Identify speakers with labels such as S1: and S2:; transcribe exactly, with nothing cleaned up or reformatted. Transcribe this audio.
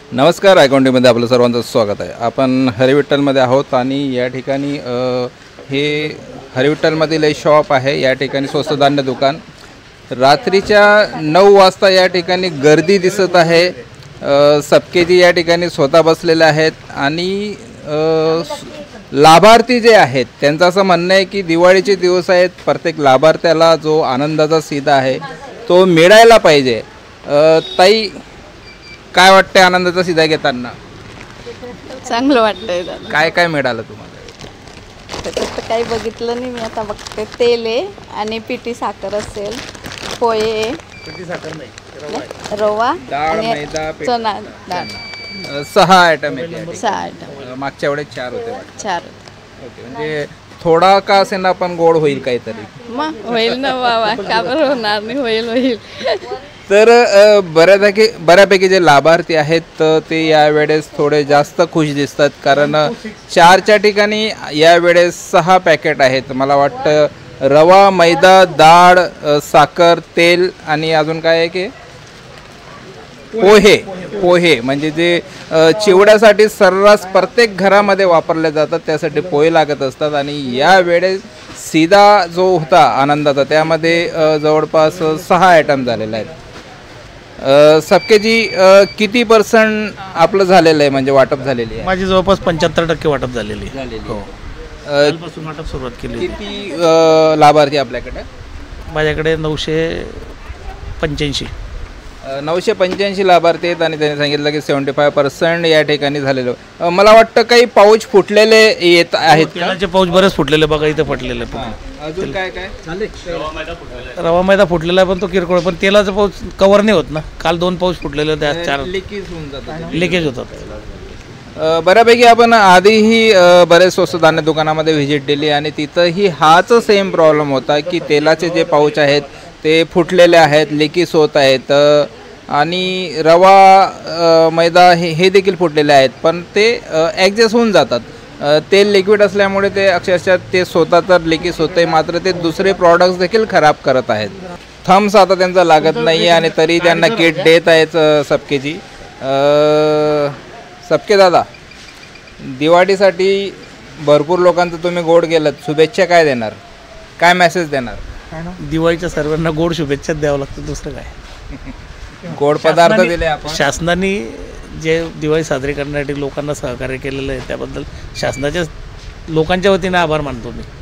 S1: नमस्कार, आयकॉन्टीमध्ये आपलं सर्वांचं स्वागत आहे। आपण हरिविठ्ठलमध्ये आहोत आणि या ठिकाणी हे हरिविठ्ठलमधील एक शॉप आहे। या ठिकाणी स्वस्त धान्य दुकान रात्रीच्या नऊ वाजता या ठिकाणी गर्दी दिसत आहे। सबकेजी या ठिकाणी स्वतः बसलेले आहेत आणि लाभार्थी जे आहेत त्यांचं असं म्हणणं आहे की दिवाळीचे दिवस आहेत, प्रत्येक लाभार्थ्याला जो आनंदाचा सीधा आहे तो मिळायला पाहिजे। ताई, काय वाटतं आनंदाचा सीधा घेताना?
S2: चांगलं वाटतंय दादा।
S1: काय काय मिळालं तुम्हाला?
S2: त्याच्यात काही बघितलं नाही मी, आता बघते। तेल आहे आणि पिठी साखर असेल, पोहे,
S1: पिठी साखर नाही,
S2: रवा,
S1: डाळ, मैदा,
S2: चणा डाळ,
S1: सहा आयटम आहेत।
S2: सहा आयटम,
S1: मागच्या वेळेस चार होते वाटतं।
S2: चार।
S1: ओके, म्हणजे थोडा का असेल ना पण गोड होईल काहीतरी।
S2: मग होईल ना बाबा, का बरं होणार नाही, होईल होईल।
S1: तर बऱ्यापैकी बऱ्यापैकी जे लाभार्थी आहेत ते यावेळेस थोडे जास्त खुश दिसतात, कारण चारच्या ठिकाणी यावेळेस सहा पॅकेट आहेत। मला वाटतं रवा, मैदा, डाळ, साखर, तेल आणि अजून काय आहे की पोहे पोहे म्हणजे जे चिवड्यासाठी सर्रास प्रत्येक घरामध्ये वापरले जातात, त्यासाठी पोहे लागत असतात। आणि यावेळेस सीधा जो होता आनंदाचा त्यामध्ये जवळपास सहा आयटम झालेले आहेत। सबकेजी किती पर्सेंट आपलं झालेलं आहे, म्हणजे वाटप झालेली आहे?
S3: माझी जवळपास पंच्याहत्तर टक्के वाटप झालेली
S1: आहे।
S3: हो, कालपासून वाटप सुरुवात केली।
S1: किती लाभार्थी आपल्याकडे?
S3: माझ्याकडे नऊशे पंच्याऐंशी
S1: नऊशे पंच्याऐंशी लाभार्थी आहेत आणि त्यांनी सांगितलं की सेवन्टी फाय पर्सेंट या ठिकाणी झालेलं। मला वाटतं काही पाऊच फुटलेले येत आहेत।
S3: तेलाचे पाऊच बरेच फुटलेले बघा, इथे फुटलेले।
S1: अजून काय काय?
S3: रवा मैदा फुटलेला आहे पण तो किरकोळ, पण तेलाचं पाऊच कव्हर नाही होत ना। काल दोन पाऊच फुटलेले होते, आज चार
S1: लिकेज होऊन जातात,
S3: लिकेज होतात।
S1: बऱ्यापैकी आपण आधीही बरेच स्वस्त धान्य दुकानामध्ये व्हिजिट दिली आणि तिथंही हाच सेम प्रॉब्लेम होता की तेलाचे जे पाऊच आहेत ते फुटलेले आहेत, लिकेज होत आहेत आणि रवा मैदा हे हे देखील फुटलेले आहेत, पण ते ॲडजस्ट होऊन जातात। तेल लिक्विड असल्यामुळे ते अक्षरशः ते स्वतः तर लिकेज होते, मात्र ते दुसरे प्रॉडक्ट्स देखील खराब करत आहेत। थम्स आता त्यांचा लागत नाही आहे आणि तरी त्यांना किट देत आहेत सबकेजी। सबके दादा, दिवाळीसाठी भरपूर लोकांचं तुम्ही गोड गेलं, शुभेच्छा काय देणार, काय मेसेज देणार?
S3: दिवाळीच्या सर्वांना गोड शुभेच्छा द्यावं लागतं, दुसरं काय।
S1: गोड पदार्थ दिले आपण।
S3: शासनाने जे दिवाळी साजरी करण्यासाठी लोकांना सहकार्य केलेलं आहे त्याबद्दल शासनाच्या लोकांच्या वतीने आभार मानतो मी।